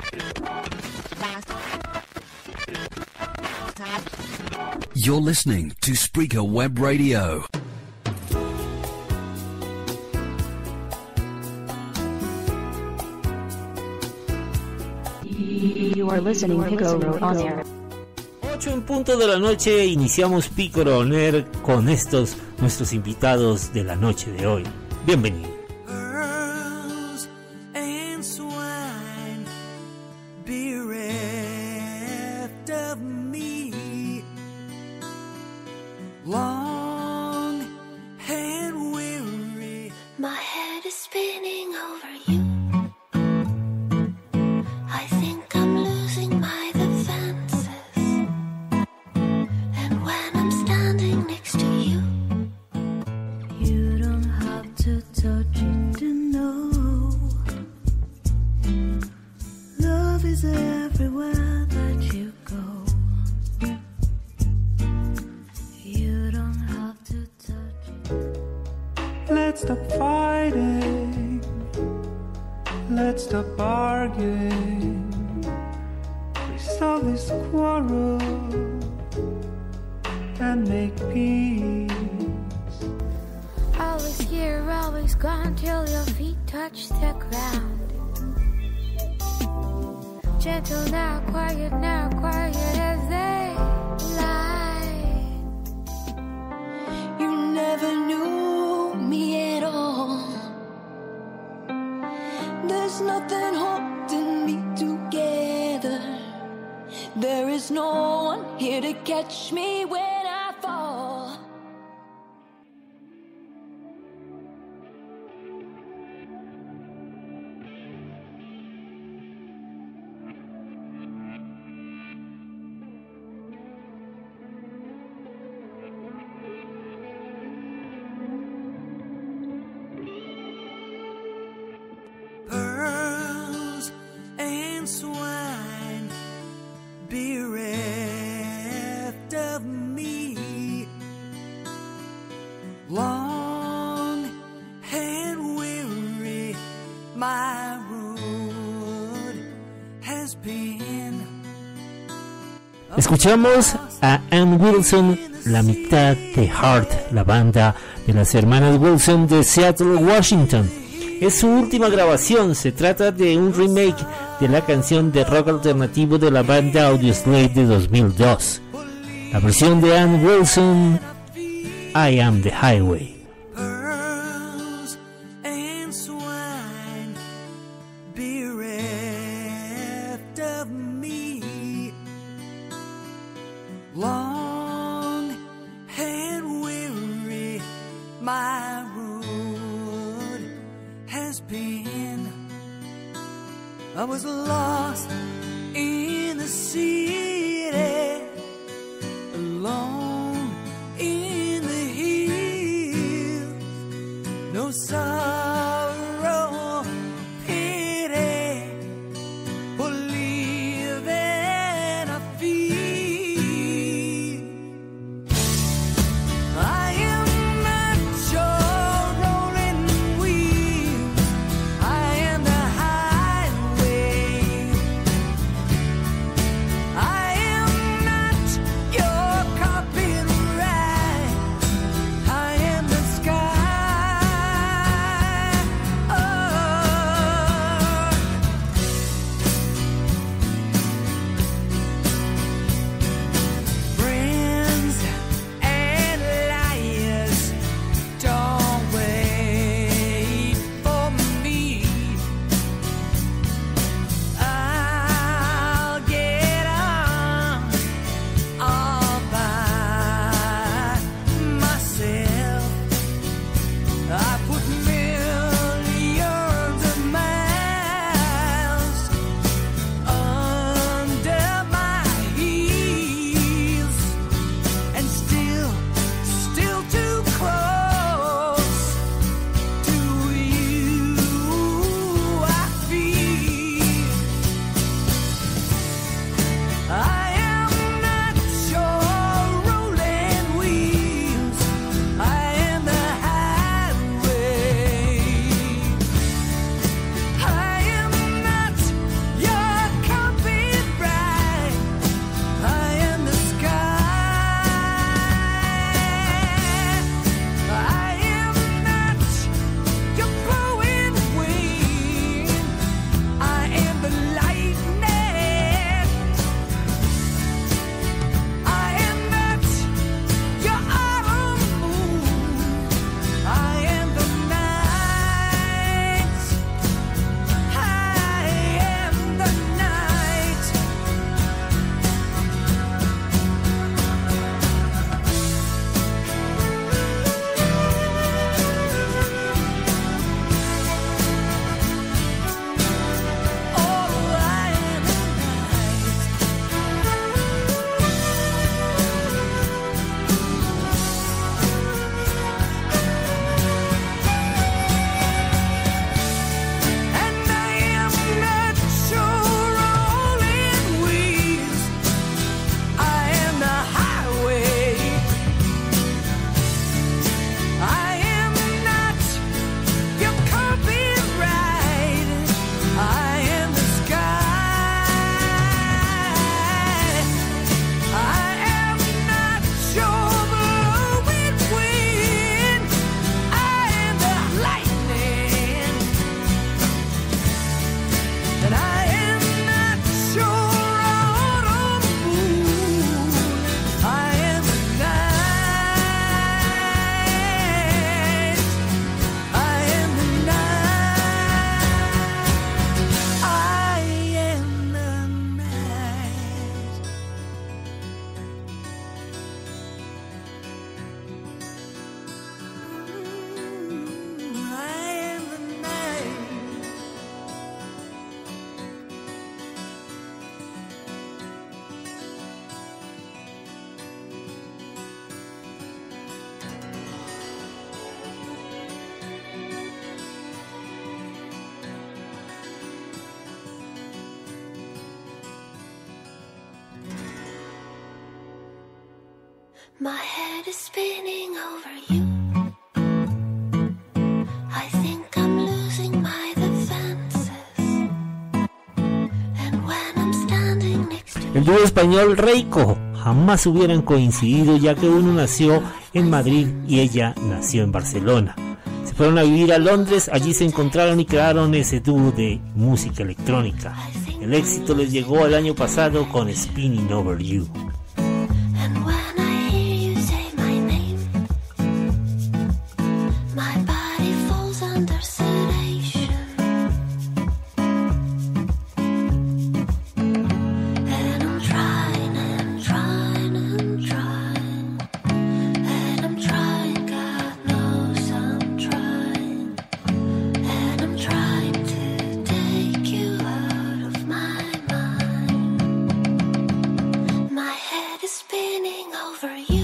You're listening to Spreaker Web Radio. You are listening Picoro On Air. 8 en punto de la noche, iniciamos Picoro On Air con estos nuestros invitados de la noche de hoy. Bienvenidos. Let's stop fighting. Let's stop arguing. Resolve this quarrel and make peace. Always here, always gone till your feet touch the ground. Gentle now, quiet as they lie. You never knew me at all. There's nothing holding me together. There is no one here to catch me when I fall. Pearls and swine bereft of me, long and weary my road has been. Escuchamos a Ann Wilson, la mitad de Heart, la banda de las hermanas Wilson de Seattle, Washington. Es su última grabación, se trata de un remake de la canción de rock alternativo de la banda Audioslave de 2002. La versión de Ann Wilson, I Am the Highway. Pearls and swine bereft of me, long and weary my road has been. I was lost in the city, alone in the hills, no sorrow, pity, for living I feel. I am not your rolling wheels, I am the highway. My head is spinning over you. I think I'm losing my defenses. And when I'm standing next to El dúo español Reiko jamás hubieran coincidido, ya que uno nació en Madrid y ella nació en Barcelona. Se fueron a vivir a Londres, allí se encontraron y crearon ese dúo de música electrónica. El éxito les llegó el año pasado con Spinning Over You. And when I hear you say my name, my body falls under sedation. And I'm trying and trying and trying. And I'm trying, God knows I'm trying. And I'm trying to take you out of my mind. My head is spinning over you.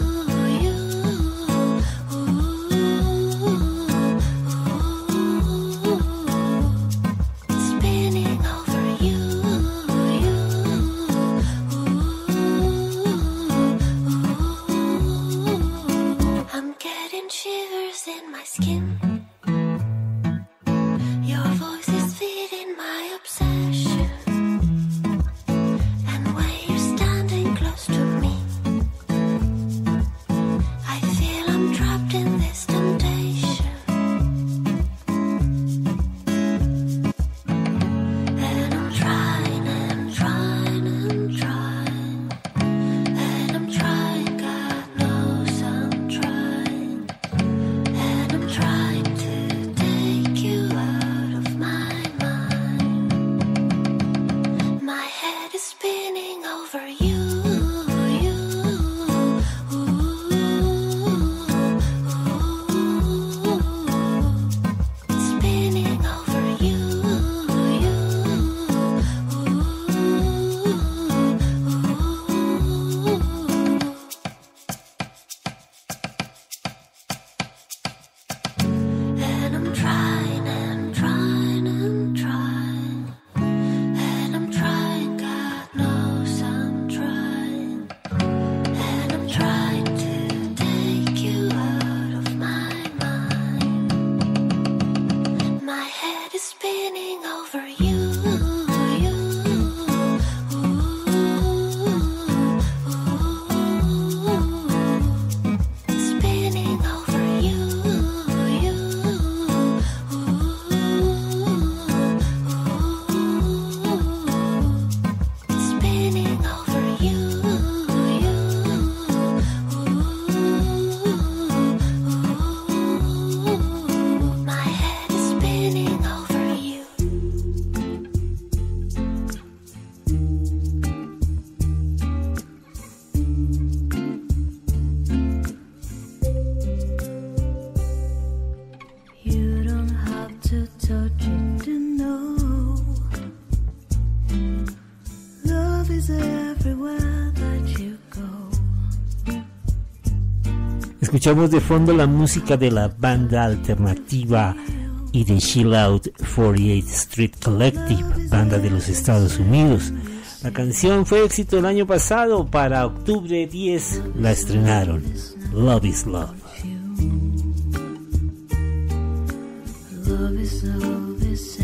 Spinning over you. I'm getting shivers in my skin. Your voice is feeding my obsession. And when you're standing close to me, I feel I'm trapped in this temptation. And I'm trying and trying and trying. And I'm trying, God knows I'm trying. And I'm trying to take you out of my mind. My head is spinning over you. Spinning over you. And I'm trying and trying and trying. And I'm trying, God knows I'm trying. And I'm trying to take you out of my mind. My head is spinning over you. Spinning over you. Spinning over you. My head is spinning over you. You don't have to touch it to know. Love is everywhere that you go. Escuchamos de fondo la música de la banda alternativa y de Chill Out 48th Street Collective, banda de los Estados Unidos. La canción fue éxito el año pasado, para octubre 10 la estrenaron. Love is Love. Love is